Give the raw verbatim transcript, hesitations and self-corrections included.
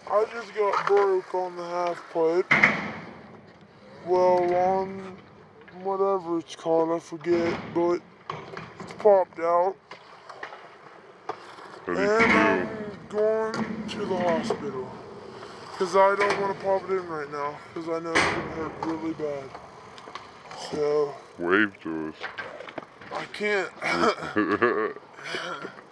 I just got broke on the half pipe. Well, on whatever it's called, I forget, but it's popped out. How do And you feel? I'm going to the hospital. Because I don't want to pop it in right now. Because I know it's going to hurt really bad. So. Wave to us. I can't.